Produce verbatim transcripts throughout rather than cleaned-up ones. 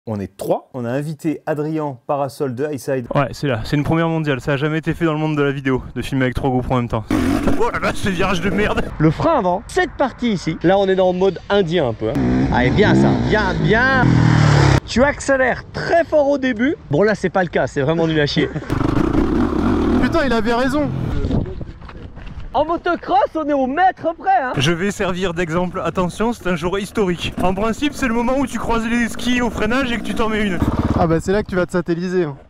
On est trois, on a invité Adrien Parasol de Highside. Ouais, c'est là, c'est une première mondiale, ça a jamais été fait dans le monde de la vidéo, de filmer avec trois GoPro en même temps. Oh la vache, ce virage de merde. Le frein avant, cette partie ici, là on est dans le mode indien un peu. Hein. Allez, bien ça, bien, bien. Tu accélères très fort au début. Bon là c'est pas le cas, c'est vraiment nul à chier. Putain, il avait raison. En motocross, on est au mètre près hein. Je vais servir d'exemple, attention, c'est un jour historique. En principe, c'est le moment où tu croises les skis au freinage et que tu t'en mets une. Ah bah c'est là que tu vas te satelliser. Hein.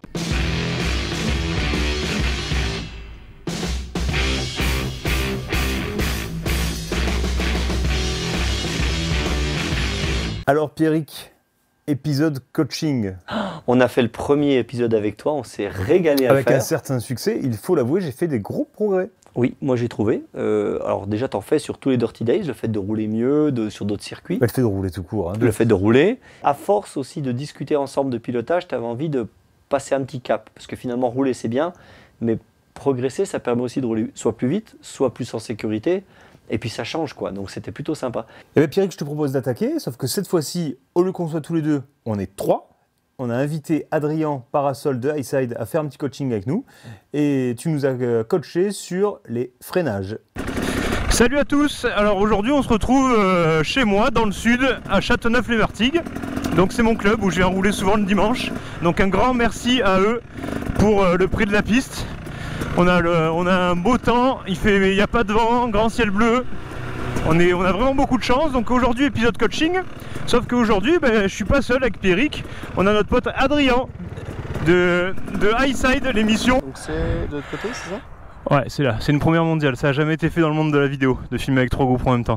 Alors Pierrick, épisode coaching. On a fait le premier épisode avec toi, on s'est régalé à Avec le faire. un certain succès, il faut l'avouer, j'ai fait des gros progrès. Oui, moi j'ai trouvé. Euh, alors déjà, t'en fais sur tous les Dirty Days, le fait de rouler mieux, de, sur d'autres circuits. Bah, le fait de rouler tout court. Hein, de... Le fait de rouler. À force aussi de discuter ensemble de pilotage, t'avais envie de passer un petit cap. Parce que finalement, rouler c'est bien, mais progresser, ça permet aussi de rouler soit plus vite, soit plus en sécurité. Et puis ça change quoi, donc c'était plutôt sympa. Et bien Pierrick, je te propose d'attaquer, sauf que cette fois-ci, au lieu qu'on soit tous les deux, on est trois. On a invité Adrien Parasol de Highside à faire un petit coaching avec nous. Et tu nous as coaché sur les freinages. Salut à tous. Alors aujourd'hui, on se retrouve euh, chez moi, dans le sud, à Châteauneuf-les-Martigues. Donc c'est mon club où je viens rouler souvent le dimanche. Donc un grand merci à eux pour euh, le prix de la piste. On a, le, on a un beau temps, il fait, il n'y a pas de vent, grand ciel bleu. On, est, on a vraiment beaucoup de chance. Donc aujourd'hui, épisode coaching. Sauf qu'aujourd'hui, ben, je suis pas seul avec Pierrick. On a notre pote Adrien de, de Highside, l'émission. Donc c'est de l'autre côté, c'est ça? Ouais, c'est là, c'est une première mondiale. Ça a jamais été fait dans le monde de la vidéo, de filmer avec trois GoPro en même temps.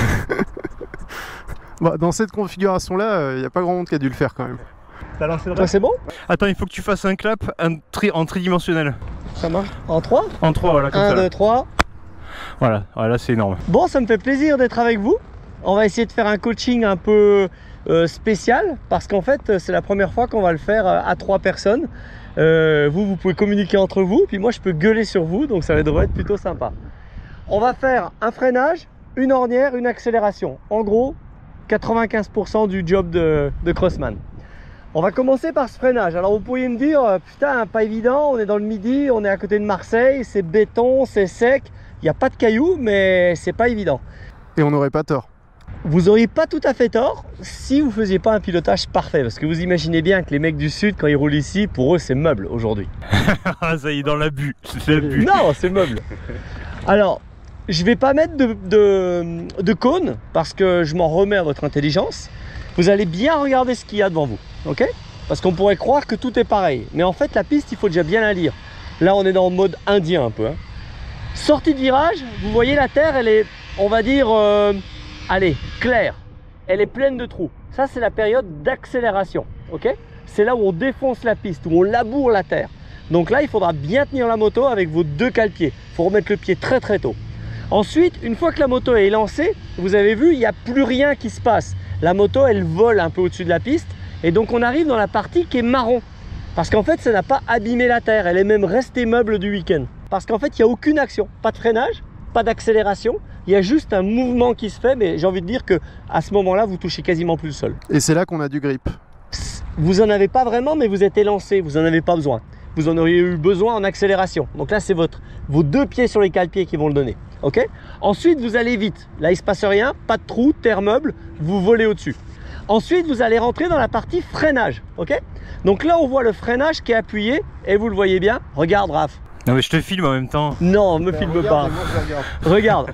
Bah, dans cette configuration-là, il euh, n'y a pas grand monde qui a dû le faire quand même. T'as lancé le Toi c'est bon? Attends, il faut que tu fasses un clap un tri en tridimensionnel. Ça marche. En trois? En trois, voilà, comme ça. un, deux, trois. Voilà, voilà, c'est énorme. Bon, ça me fait plaisir d'être avec vous. On va essayer de faire un coaching un peu euh, spécial parce qu'en fait, c'est la première fois qu'on va le faire à trois personnes. Euh, vous, vous pouvez communiquer entre vous, puis moi, je peux gueuler sur vous, donc ça devrait être plutôt sympa. On va faire un freinage, une ornière, une accélération. En gros, quatre-vingt-quinze pour cent du job de, de crossman. On va commencer par ce freinage. Alors vous pourriez me dire, putain, pas évident, on est dans le Midi, on est à côté de Marseille, c'est béton, c'est sec, il n'y a pas de cailloux, mais c'est pas évident. Et on n'aurait pas tort. Vous n'auriez pas tout à fait tort si vous ne faisiez pas un pilotage parfait. Parce que vous imaginez bien que les mecs du Sud, quand ils roulent ici, pour eux, c'est meuble aujourd'hui. Ah, ça y est, dans l'abus. C'est l'abus. Non, c'est meuble. Alors, je ne vais pas mettre de, de, de cône parce que je m'en remets à votre intelligence. Vous allez bien regarder ce qu'il y a devant vous. Ok? Parce qu'on pourrait croire que tout est pareil. Mais en fait, la piste, il faut déjà bien la lire. Là, on est dans le mode indien un peu. Hein. Sortie de virage, vous voyez la terre, elle est, on va dire... Euh, allez, claire, elle est pleine de trous. Ça, c'est la période d'accélération, ok? C'est là où on défonce la piste, où on laboure la terre. Donc là, il faudra bien tenir la moto avec vos deux cale-pieds. Il faut remettre le pied très très tôt. Ensuite, une fois que la moto est lancée, vous avez vu, il n'y a plus rien qui se passe. La moto, elle vole un peu au-dessus de la piste. Et donc, on arrive dans la partie qui est marron. Parce qu'en fait, ça n'a pas abîmé la terre. Elle est même restée meuble du week-end. Parce qu'en fait, il n'y a aucune action. Pas de freinage, pas d'accélération. Il y a juste un mouvement qui se fait, mais j'ai envie de dire que à ce moment-là, vous touchez quasiment plus le sol. Et c'est là qu'on a du grip. Vous en avez pas vraiment, mais vous êtes élancé, vous en avez pas besoin. Vous en auriez eu besoin en accélération. Donc là, c'est votre vos deux pieds sur les cale-pieds qui vont le donner. Ok? Ensuite, vous allez vite. Là, il se passe rien, pas de trou, terre meuble, vous volez au-dessus. Ensuite, vous allez rentrer dans la partie freinage. Ok? Donc là, on voit le freinage qui est appuyé et vous le voyez bien. Regarde, Raph. Non mais je te filme en même temps. Non, me filme pas. Regarde.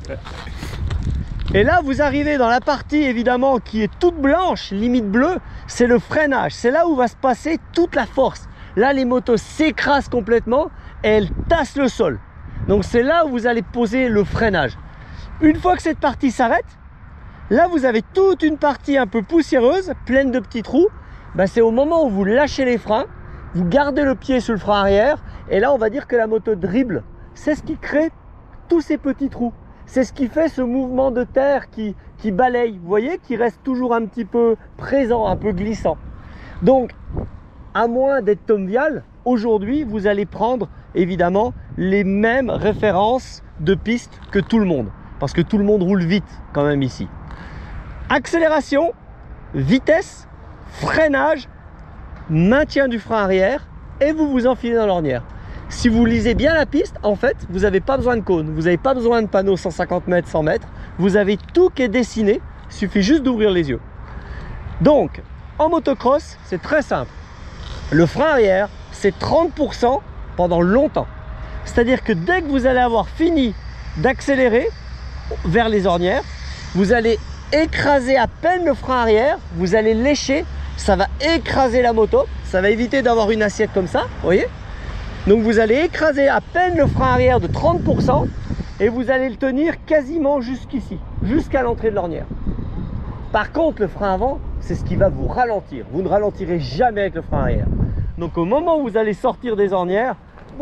Et là, vous arrivez dans la partie évidemment qui est toute blanche, limite bleue, c'est le freinage. C'est là où va se passer toute la force. Là, les motos s'écrasent complètement et elles tassent le sol. Donc c'est là où vous allez poser le freinage. Une fois que cette partie s'arrête, là vous avez toute une partie un peu poussiéreuse, pleine de petits trous. Ben, c'est au moment où vous lâchez les freins, vous gardez le pied sur le frein arrière. Et là, on va dire que la moto dribble. C'est ce qui crée tous ces petits trous. C'est ce qui fait ce mouvement de terre qui, qui balaye, vous voyez, qui reste toujours un petit peu présent, un peu glissant. Donc, à moins d'être Tom Vial, aujourd'hui, vous allez prendre évidemment les mêmes références de piste que tout le monde. Parce que tout le monde roule vite quand même ici. Accélération, vitesse, freinage, maintien du frein arrière et vous vous enfilez dans l'ornière. Si vous lisez bien la piste, en fait, vous n'avez pas besoin de cône, vous n'avez pas besoin de panneaux cent cinquante mètres, cent mètres, vous avez tout qui est dessiné, il suffit juste d'ouvrir les yeux. Donc, en motocross, c'est très simple. Le frein arrière, c'est trente pour cent pendant longtemps. C'est-à-dire que dès que vous allez avoir fini d'accélérer vers les ornières, vous allez écraser à peine le frein arrière, vous allez lécher, ça va écraser la moto, ça va éviter d'avoir une assiette comme ça, vous voyez? Donc vous allez écraser à peine le frein arrière de trente pour cent et vous allez le tenir quasiment jusqu'ici, jusqu'à l'entrée de l'ornière. Par contre, le frein avant, c'est ce qui va vous ralentir. Vous ne ralentirez jamais avec le frein arrière. Donc au moment où vous allez sortir des ornières,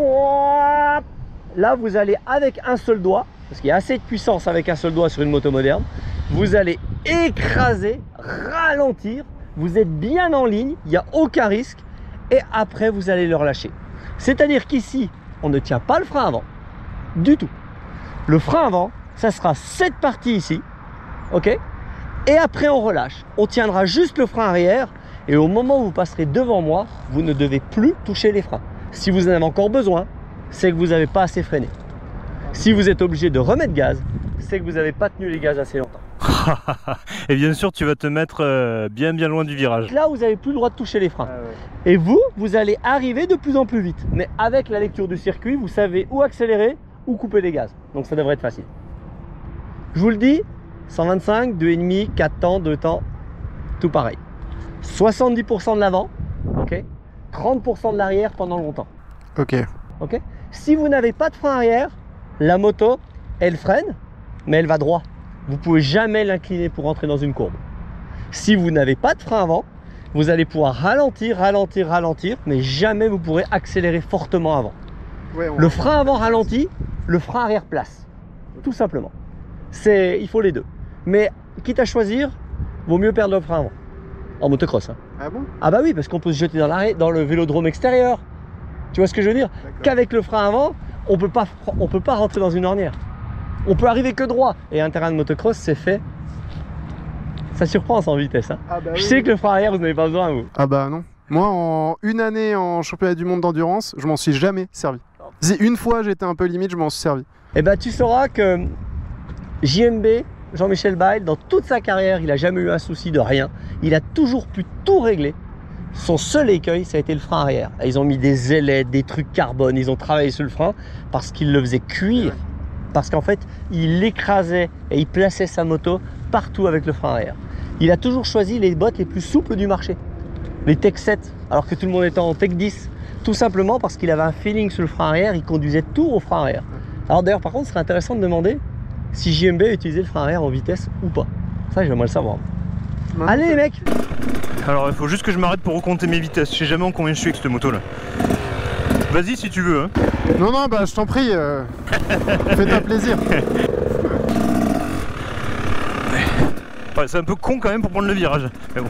là vous allez avec un seul doigt, parce qu'il y a assez de puissance avec un seul doigt sur une moto moderne, vous allez écraser, ralentir, vous êtes bien en ligne, il n'y a aucun risque, et après vous allez le relâcher. C'est-à-dire qu'ici, on ne tient pas le frein avant, du tout. Le frein avant, ça sera cette partie ici, ok? Et après on relâche. On tiendra juste le frein arrière, et au moment où vous passerez devant moi, vous ne devez plus toucher les freins. Si vous en avez encore besoin, c'est que vous n'avez pas assez freiné. Si vous êtes obligé de remettre gaz, c'est que vous n'avez pas tenu les gaz assez longtemps. Et bien sûr, tu vas te mettre euh, bien bien loin du virage. Là, vous n'avez plus le droit de toucher les freins. Ah ouais. Et vous, vous allez arriver de plus en plus vite. Mais avec la lecture du circuit, vous savez où accélérer ou couper les gaz. Donc ça devrait être facile. Je vous le dis, cent vingt-cinq, deux virgule cinq, quatre temps, deux temps, tout pareil. soixante-dix pour cent de l'avant, ok, trente pour cent de l'arrière pendant longtemps. Ok. Ok. Si vous n'avez pas de frein arrière, la moto, elle freine, mais elle va droit. Vous ne pouvez jamais l'incliner pour rentrer dans une courbe. Si vous n'avez pas de frein avant, vous allez pouvoir ralentir, ralentir, ralentir, mais jamais vous pourrez accélérer fortement avant. Ouais, on... Le frein avant ralentit, le frein arrière place, tout simplement. C'est, il faut les deux. Mais quitte à choisir, vaut mieux perdre le frein avant. En motocross. Hein. Ah bon? Ah bah oui, parce qu'on peut se jeter dans, l'arrêt, dans le vélodrome extérieur. Tu vois ce que je veux dire? Qu'avec le frein avant, on peut pas, on peut pas rentrer dans une ornière. On peut arriver que droit. Et un terrain de motocross, c'est fait. Ça surprend sans vitesse. Hein. Ah bah je oui. sais que le frein arrière, vous n'avez pas besoin, vous. Ah bah non. Moi, en une année en championnat du monde d'endurance, je m'en suis jamais servi. Si une fois j'étais un peu limite, je m'en suis servi. Eh ben, tu sauras que J M B, Jean-Michel Bayle, dans toute sa carrière, il n'a jamais eu un souci de rien. Il a toujours pu tout régler. Son seul écueil, ça a été le frein arrière. Ils ont mis des ailettes, des trucs carbone, ils ont travaillé sur le frein parce qu'ils le faisaient cuire. Parce qu'en fait, il écrasait et il plaçait sa moto partout avec le frein arrière. Il a toujours choisi les bottes les plus souples du marché. Les Tech sept, alors que tout le monde était en Tech dix. Tout simplement parce qu'il avait un feeling sur le frein arrière, il conduisait tout au frein arrière. Alors d'ailleurs, par contre, ce serait intéressant de demander si J M B a utilisé le frein arrière en vitesse ou pas. Ça, j'aimerais le savoir. Non, Allez les mecs! Alors il faut juste que je m'arrête pour recompter mes vitesses. Je sais jamais en combien je suis avec cette moto là. Vas-y si tu veux. Hein. Non, non, bah je t'en prie, euh... fais-toi plaisir. Ouais, c'est un peu con quand même pour prendre le virage. Mais bon.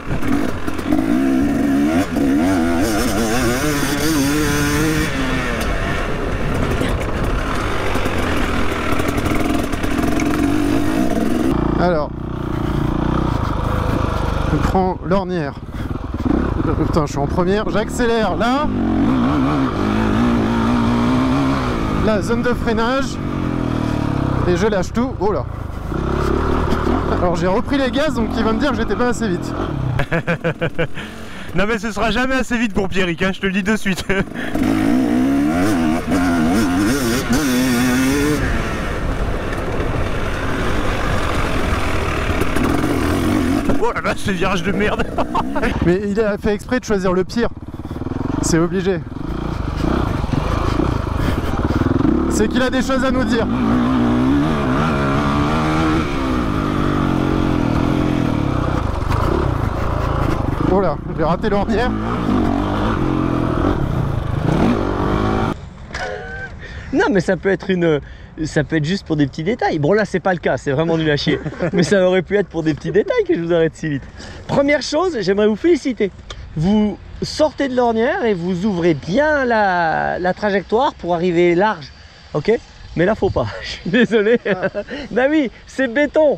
Alors, je prends l'ornière. Putain, je suis en première, j'accélère là. La zone de freinage. Et je lâche tout. Oh là. Alors j'ai repris les gaz, donc il va me dire que j'étais pas assez vite. Non mais ce sera jamais assez vite pour Pierrick, hein, je te le dis de suite. Oh là là, ce virage de merde. Mais il a fait exprès de choisir le pire. C'est obligé. C'est qu'il a des choses à nous dire. Oh là, j'ai raté l'ornière. Non mais ça peut être une... Ça peut être juste pour des petits détails. Bon là c'est pas le cas, c'est vraiment nul à chier. Mais ça aurait pu être pour des petits détails que je vous arrête si vite. Première chose, j'aimerais vous féliciter. Vous sortez de l'ornière et vous ouvrez bien la, la trajectoire pour arriver large. Ok? Mais là faut pas, je suis désolé. Ah. Bah oui, c'est béton.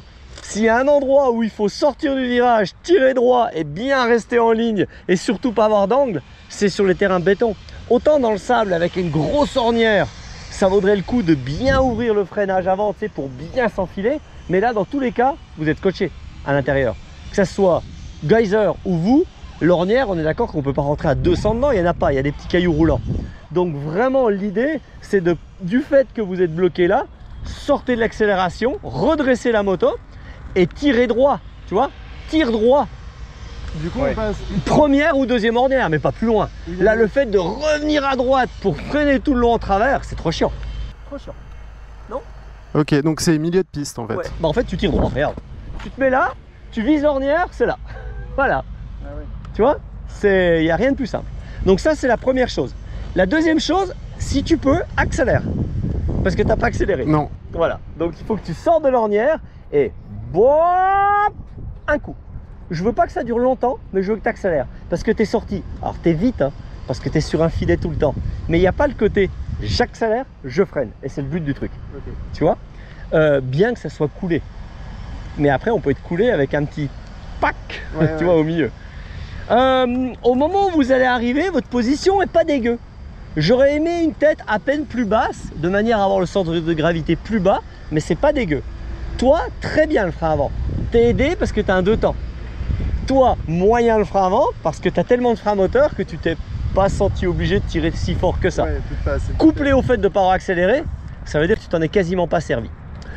S'il y a un endroit où il faut sortir du virage, tirer droit et bien rester en ligne et surtout pas avoir d'angle, c'est sur les terrains béton. Autant dans le sable avec une grosse ornière, ça vaudrait le coup de bien ouvrir le freinage avant, tu sais, pour bien s'enfiler. Mais là, dans tous les cas, vous êtes coaché à l'intérieur. Que ce soit Geyser ou vous, l'ornière, on est d'accord qu'on ne peut pas rentrer à deux cents dedans, il n'y en a pas, il y a des petits cailloux roulants. Donc vraiment, l'idée, c'est de, du fait que vous êtes bloqué là, sortez de l'accélération, redressez la moto et tirez droit, tu vois, tire droit. Du coup, Ouais. on passe. Première ou deuxième ornière, mais pas plus loin. Là, le fait de revenir à droite pour freiner tout le long en travers, c'est trop chiant. Trop chiant. Ok, donc c'est milieu de piste en fait. Ouais. Bah en fait, tu tires droit, regarde. Tu te mets là, tu vises l'ornière, c'est là. Voilà. Ah ouais. Tu vois, il n'y a rien de plus simple. Donc ça, c'est la première chose. La deuxième chose, si tu peux, accélère. Parce que tu n'as pas accéléré. Non. Voilà. Donc il faut que tu sors de l'ornière et boop, un coup. Je veux pas que ça dure longtemps, mais je veux que tu accélères. Parce que tu es sorti. Alors tu es vite, hein, parce que tu es sur un filet tout le temps. Mais il n'y a pas le côté j'accélère, je freine. Et c'est le but du truc. Okay. Tu vois, euh, bien que ça soit coulé. Mais après, on peut être coulé avec un petit pack, Ouais, tu ouais. vois, au milieu. Euh, au moment où vous allez arriver, votre position est pas dégueu. J'aurais aimé une tête à peine plus basse, de manière à avoir le centre de gravité plus bas, mais c'est pas dégueu. Toi, très bien le frein avant. T'es aidé parce que tu as un deux temps. Toi, moyen le frein avant, parce que tu as tellement de frein moteur que tu t'es pas senti obligé de tirer si fort que ça. Ouais, plus pas assez. Couplé au fait de ne pas avoir accéléré, ça veut dire que tu t'en es quasiment pas servi.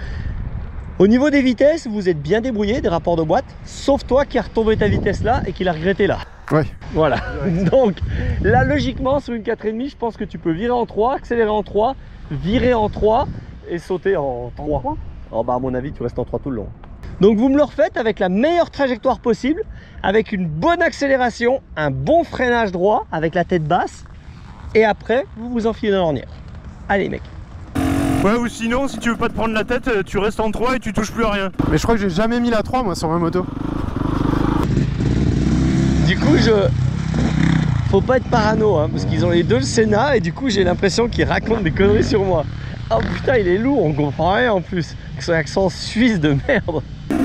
Au niveau des vitesses, vous êtes bien débrouillé, des rapports de boîte, sauf toi qui a retombé ta vitesse là et qui l'a regretté là. Ouais. Voilà. Donc là, logiquement, sur une quatre virgule cinq, je pense que tu peux virer en trois, accélérer en trois, virer en trois et sauter en trois. Oh, bah, à mon avis, tu restes en trois tout le long. Donc vous me le refaites avec la meilleure trajectoire possible, avec une bonne accélération, un bon freinage droit avec la tête basse, et après vous vous enfilez dans l'ornière. Allez mec. Ouais, ou sinon, si tu veux pas te prendre la tête, tu restes en trois et tu touches plus à rien. Mais je crois que j'ai jamais mis la trois moi sur ma moto. Du coup, je... Faut pas être parano, hein, parce qu'ils ont les deux le Sénat, et du coup j'ai l'impression qu'ils racontent des conneries sur moi. Oh putain, il est lourd, on comprend rien en plus. Avec son accent suisse de merde.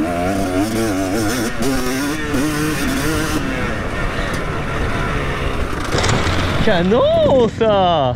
Canon ça.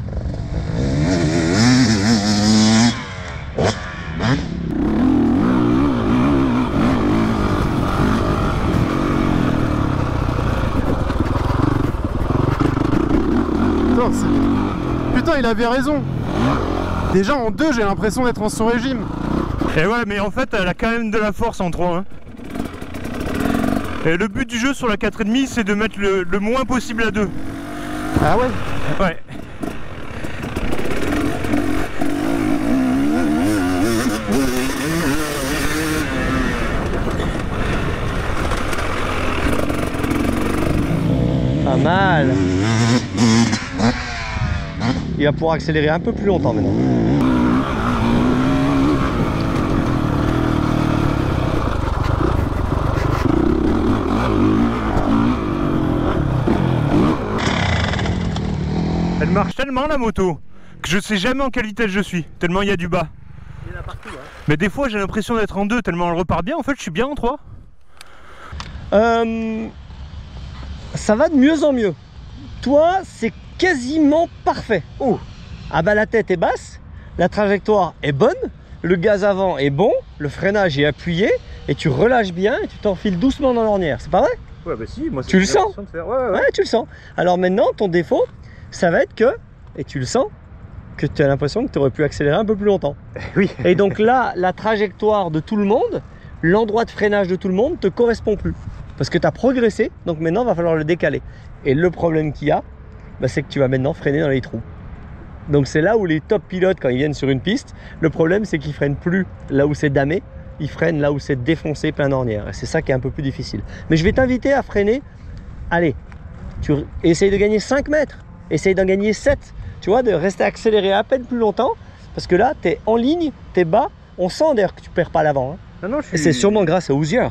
Putain, c'est- Putain, il avait raison. Déjà en deux, j'ai l'impression d'être en sous-régime. Et ouais, mais en fait, elle a quand même de la force en trois. Hein. Et le but du jeu sur la quatre virgule cinq, c'est de mettre le, le moins possible à deux. Ah ouais. Ouais. Pas mal. Il va pouvoir accélérer un peu plus longtemps maintenant. Elle marche tellement la moto que je sais jamais en quelle vitesse je suis, tellement il y a du bas. Il y en a partout, hein. Mais des fois j'ai l'impression d'être en deux tellement elle repart bien, en fait je suis bien en trois. Euh, ça va de mieux en mieux. Toi, c'est quasiment parfait. Oh. Ah bah la tête est basse, la trajectoire est bonne, le gaz avant est bon, le freinage est appuyé et tu relâches bien et tu t'enfiles doucement dans l'ornière. C'est pas vrai? Ouais, bah si, moi Tu le sens? de faire. Ouais, ouais, ouais. Ouais, tu le sens. Alors maintenant, ton défaut, ça va être que, et tu le sens, que tu as l'impression que tu aurais pu accélérer un peu plus longtemps. Oui. Et donc là, la trajectoire de tout le monde, l'endroit de freinage de tout le monde te correspond plus. Parce que tu as progressé, donc maintenant, il va falloir le décaler. Et le problème qu'il y a, bah, c'est que tu vas maintenant freiner dans les trous. Donc c'est là où les top pilotes, quand ils viennent sur une piste, le problème c'est qu'ils freinent plus là où c'est damé, ils freinent là où c'est défoncé plein d'ornières. Et c'est ça qui est un peu plus difficile. Mais je vais t'inviter à freiner. Allez, tu essaye de gagner cinq mètres, essaye d'en gagner sept. Tu vois, de rester accéléré à peine plus longtemps. Parce que là, tu es en ligne, tu es bas. On sent d'ailleurs que tu perds pas l'avant. Hein. Non, non, je suis... Et c'est sûrement grâce à Hoosier.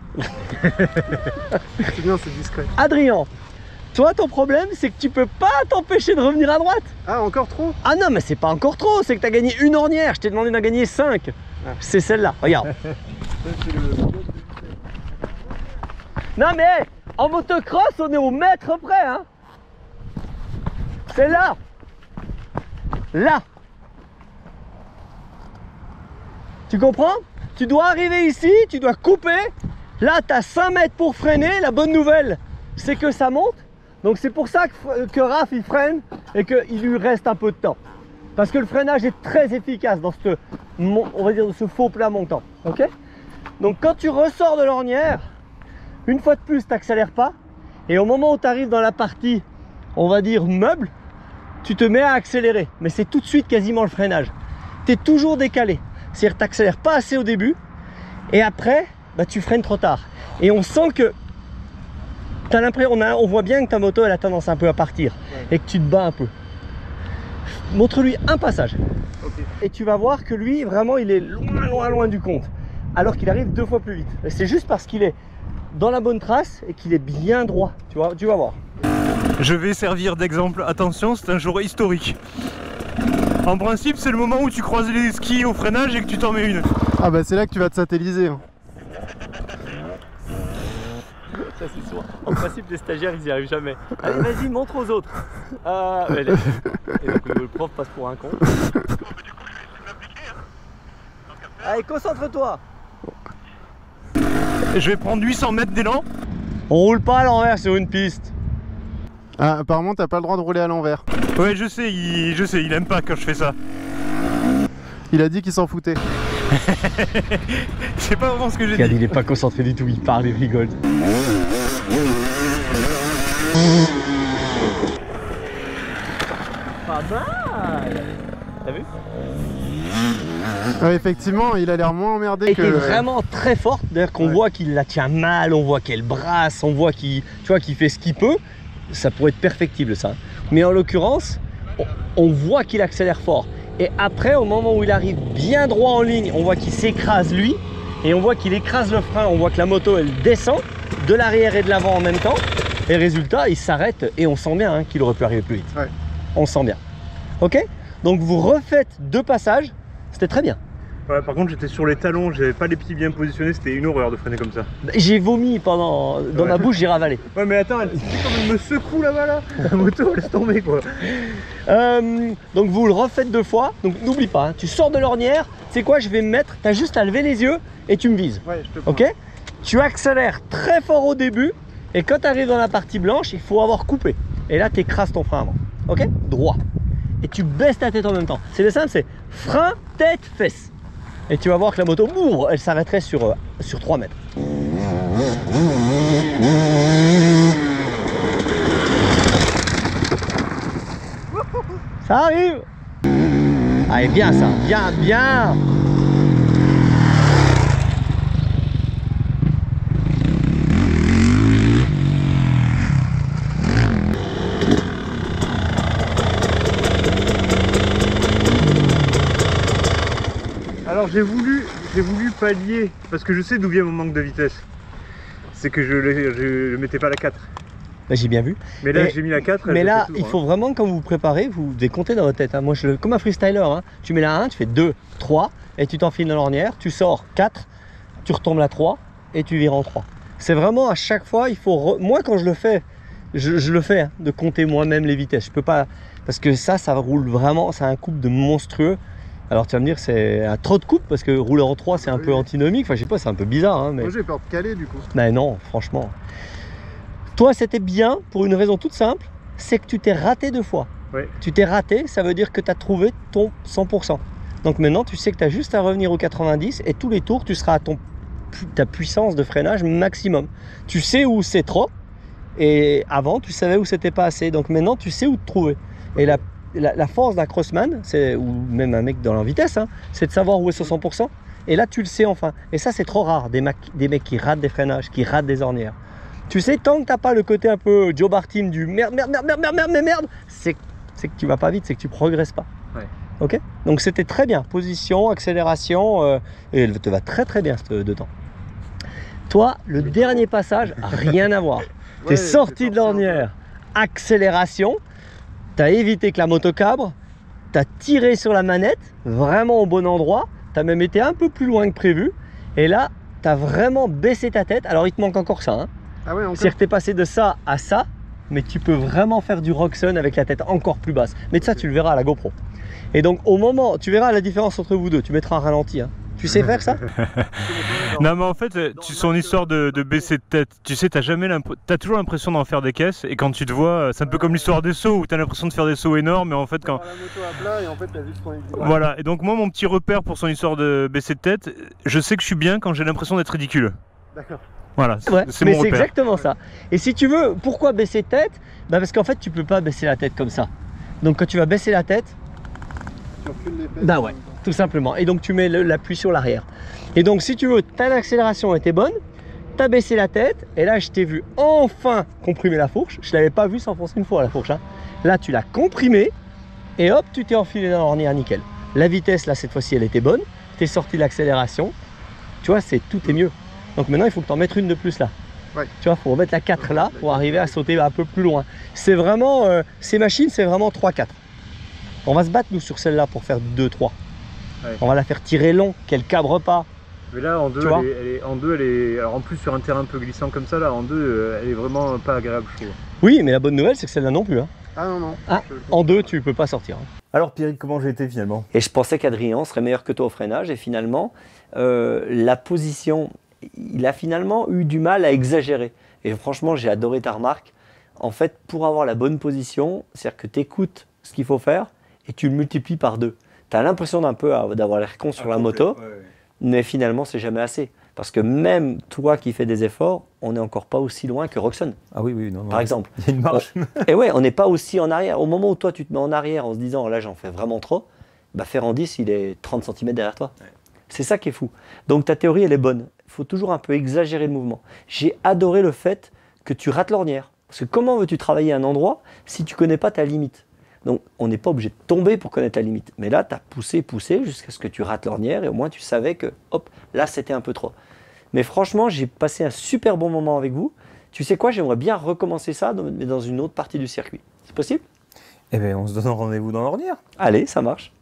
C'est bien, c'est discret. Adrien, toi ton problème c'est que tu peux pas t'empêcher de revenir à droite. Ah, encore trop? Ah non, mais c'est pas encore trop, c'est que tu as gagné une ornière. Je t'ai demandé d'en gagner cinq. Ah. C'est celle-là, regarde. Non mais en motocross on est au mètre près hein. C'est là. Là. Tu comprends? Tu dois arriver ici, tu dois couper. Là tu as cinq mètres pour freiner. La bonne nouvelle c'est que ça monte. Donc c'est pour ça que, que Raph il freine et qu'il lui reste un peu de temps. Parce que le freinage est très efficace dans ce, on va dire, ce faux plat montant. Ok? Donc quand tu ressors de l'ornière, une fois de plus, tu n'accélères pas. Et au moment où tu arrives dans la partie, on va dire meuble, tu te mets à accélérer. Mais c'est tout de suite quasiment le freinage. Tu es toujours décalé. C'est-à-dire que tu n'accélères pas assez au début. Et après, bah, tu freines trop tard. Et on sent que t'as l'impression, on, a, on voit bien que ta moto elle a tendance un peu à partir. Ouais. Et que tu te bats un peu. Montre-lui un passage. Okay. Et tu vas voir que lui, vraiment, il est loin, loin, loin du compte. Alors qu'il arrive deux fois plus vite. C'est juste parce qu'il est dans la bonne trace et qu'il est bien droit. Tu vois, tu vas voir. Je vais servir d'exemple. Attention, c'est un jour historique. En principe, c'est le moment où tu croises les skis au freinage et que tu t'en mets une. Ah bah c'est là que tu vas te satelliser. Hein. Ça c'est sûr. En principe, les stagiaires, ils n'y arrivent jamais. Allez, vas-y, montre aux autres. Euh, et donc, le prof passe pour un con. Allez, concentre-toi. Je vais prendre huit cents mètres d'élan. On roule pas à l'envers sur une piste. Ah, apparemment, t'as pas le droit de rouler à l'envers. Ouais, je sais, il, je sais, il aime pas quand je fais ça. Il a dit qu'il s'en foutait. C'est pas vraiment ce que j'ai dit. Il est pas concentré du tout, il parle, il rigole. Pas mal. T'as vu? Ouais, effectivement, il a l'air moins emmerdé et que... Elle est vraiment très forte, d'ailleurs qu'on ouais. voit qu'il la tient mal, on voit qu'elle brasse, on voit qu'il qu'il fait ce qu'il peut. Ça pourrait être perfectible ça. Mais en l'occurrence, on, on voit qu'il accélère fort. Et après, au moment où il arrive bien droit en ligne, on voit qu'il s'écrase lui. Et on voit qu'il écrase le frein, on voit que la moto elle descend de l'arrière et de l'avant en même temps. Et résultat, il s'arrête et on sent bien hein, qu'il aurait pu arriver plus vite. Ouais. On sent bien. Ok? Donc vous refaites deux passages, c'était très bien. Ouais, par contre j'étais sur les talons, j'avais pas les pieds bien positionnés, c'était une horreur de freiner comme ça. J'ai vomi pendant, dans ouais. ma bouche, j'ai ravalé. Ouais mais attends, elle, comme elle me secoue là-bas là, la moto laisse tomber quoi. Euh, donc vous le refaites deux fois, donc n'oublie pas, hein, tu sors de l'ornière, c'est quoi, je vais me mettre, t'as juste à lever les yeux et tu me vises. Ouais, je te prends. Ok? Tu accélères très fort au début et quand tu arrives dans la partie blanche, il faut avoir coupé. Et là tu écrases ton frein avant. Ok? Droit. Et tu baisses ta tête en même temps. C'est simple, c'est frein, tête, fesse. Et tu vas voir que la moto, boum, elle s'arrêterait sur, euh, sur trois mètres. Ça arrive. Allez, bien ça, bien, bien. Alors j'ai voulu, j'ai voulu pallier, parce que je sais d'où vient mon manque de vitesse. C'est que je ne mettais pas la quatre. Bah, j'ai bien vu. Mais là j'ai mis la quatre. Mais là, il faut vraiment, quand vous vous préparez, vous devez compter dans votre tête. Hein. Moi, je, comme un freestyler, hein. Tu mets la un, tu fais deux, trois, et tu t'enfiles dans l'ornière, tu sors quatre, tu retombes la trois, et tu vires en trois. C'est vraiment à chaque fois, il faut... Re... Moi, quand je le fais, je, je le fais, hein, de compter moi-même les vitesses. Je peux pas... Parce que ça, ça roule vraiment, c'est un couple de monstrueux. Alors tu vas me dire c'est un trop de coupe parce que rouler en trois c'est un oui. peu antinomique, enfin je sais pas, c'est un peu bizarre hein, mais... Moi j'ai peur de caler du coup. Mais non, franchement. Toi c'était bien pour une raison toute simple, c'est que tu t'es raté deux fois. Oui. Tu t'es raté, ça veut dire que tu as trouvé ton cent pour cent. Donc maintenant tu sais que tu as juste à revenir au quatre-vingt-dix et tous les tours tu seras à ton, ta puissance de freinage maximum. Tu sais où c'est trop et avant tu savais où c'était pas assez, donc maintenant tu sais où te trouver. Et la La, la force d'un crossman, ou même un mec dans la vitesse, hein, c'est de savoir où est son cent pour cent. Et là, tu le sais enfin. Et ça, c'est trop rare, des, des mecs qui ratent des freinages, qui ratent des ornières. Tu sais, tant que tu n'as pas le côté un peu Joe Bartim du merde, merde, merde, merde, merde, merde, merde, merde, c'est que tu vas pas vite, c'est que tu progresses pas. Ouais. Ok? Donc c'était très bien. Position, accélération, euh, et elle te va très très bien dedans. Toi, le Mais dernier bon. passage, rien à voir. Ouais, tu es sorti de l'ornière, accélération. Tu as évité que la moto cabre, tu as tiré sur la manette, vraiment au bon endroit, tu as même été un peu plus loin que prévu, et là, tu as vraiment baissé ta tête. Alors il te manque encore ça. Hein. Ah ouais, encore. C'est-à-dire que tu es passé de ça à ça, mais tu peux vraiment faire du Roxon avec la tête encore plus basse. Mais ça, tu le verras à la GoPro. Et donc au moment, tu verras la différence entre vous deux. Tu mettras un ralenti. Hein. Tu sais faire ça? Non mais en fait, tu, son histoire de, de baisser de tête, tu sais, t'as jamais t'as toujours l'impression d'en faire des caisses, et quand tu te vois, c'est un peu comme l'histoire des sauts, où t'as l'impression de faire des sauts énormes, mais en fait quand... La moto à plat et en fait, t'as vu ce qu'on est... Voilà, et donc moi mon petit repère pour son histoire de baisser de tête, je sais que je suis bien quand j'ai l'impression d'être ridicule. D'accord. Voilà, ouais, c'est mais mon c'est repère. exactement ça. Et si tu veux, pourquoi baisser de tête? Bah parce qu'en fait, tu peux pas baisser la tête comme ça. Donc quand tu vas baisser la tête, Tu recules les fesses. bah ouais, tout simplement. Et donc tu mets l'appui sur l'arrière. Et donc si tu veux, ta accélération était bonne, tu as baissé la tête, et là je t'ai vu enfin comprimer la fourche. Je l'avais pas vu s'enfoncer une fois la fourche. Hein. Là tu l'as comprimé, et hop, tu t'es enfilé dans l'ornière nickel. La vitesse là cette fois-ci elle était bonne, tu es sorti de l'accélération. Tu vois, c'est tout est mieux. Donc maintenant il faut que tu en mettes une de plus là. Ouais. Tu vois, il faut remettre la quatre là pour arriver à sauter un peu plus loin. C'est vraiment, euh, ces machines c'est vraiment trois quatre. On va se battre nous sur celle-là pour faire deux trois. Ouais. On va la faire tirer long, qu'elle cabre pas. Mais là en deux, elle est, elle est, en deux, elle est, alors en plus sur un terrain un peu glissant comme ça, là en deux, elle est vraiment pas agréable, je trouve. Oui, mais la bonne nouvelle, c'est que celle-là non plus. Hein. Ah non, non. Ah, en deux, tu peux pas sortir. Hein. Alors Pierrick, comment j'ai été finalement? Et je pensais qu'Adrien serait meilleur que toi au freinage, et finalement, euh, la position, il a finalement eu du mal à exagérer. Et franchement, j'ai adoré ta remarque. En fait, pour avoir la bonne position, c'est-à-dire que tu écoutes ce qu'il faut faire et tu le multiplies par deux. Tu as l'impression d'un peu d'avoir l'air con sur ah, la complet, moto, ouais, ouais. Mais finalement, c'est jamais assez. Parce que même toi qui fais des efforts, on n'est encore pas aussi loin que Roxon. Ah oui, oui, non, non. Par exemple. Il y a une marche. On, et ouais, on n'est pas aussi en arrière. Au moment où toi, tu te mets en arrière en se disant, là, j'en fais vraiment trop, bah, Ferrandis, il est trente centimètres derrière toi. Ouais. C'est ça qui est fou. Donc, ta théorie, elle est bonne. Il faut toujours un peu exagérer le mouvement. J'ai adoré le fait que tu rates l'ornière. Parce que comment veux-tu travailler un endroit si tu ne connais pas ta limite? Donc, on n'est pas obligé de tomber pour connaître la limite. Mais là, tu as poussé, poussé jusqu'à ce que tu rates l'ornière et au moins, tu savais que, hop, là, c'était un peu trop. Mais franchement, j'ai passé un super bon moment avec vous. Tu sais quoi, j'aimerais bien recommencer ça, mais dans une autre partie du circuit. C'est possible? Eh bien, on se donne rendez-vous dans l'ornière. Allez, ça marche.